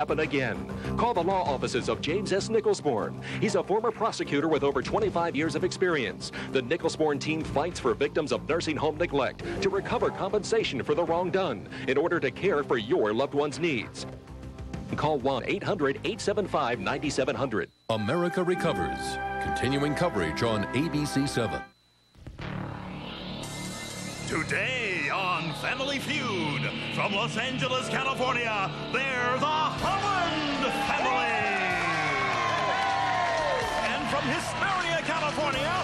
happen again. Call the law offices of James S. Nicholsborn. He's a former prosecutor with over 25 years of experience. The Nicholsborn team fights for victims of nursing home neglect to recover compensation for the wrong done in order to care for your loved one's needs. Call 1-800-875-9700. America Recovers. Continuing coverage on ABC 7. Today on Family Feud, from Los Angeles, California, they're the Holland family. And from Hesperia, California,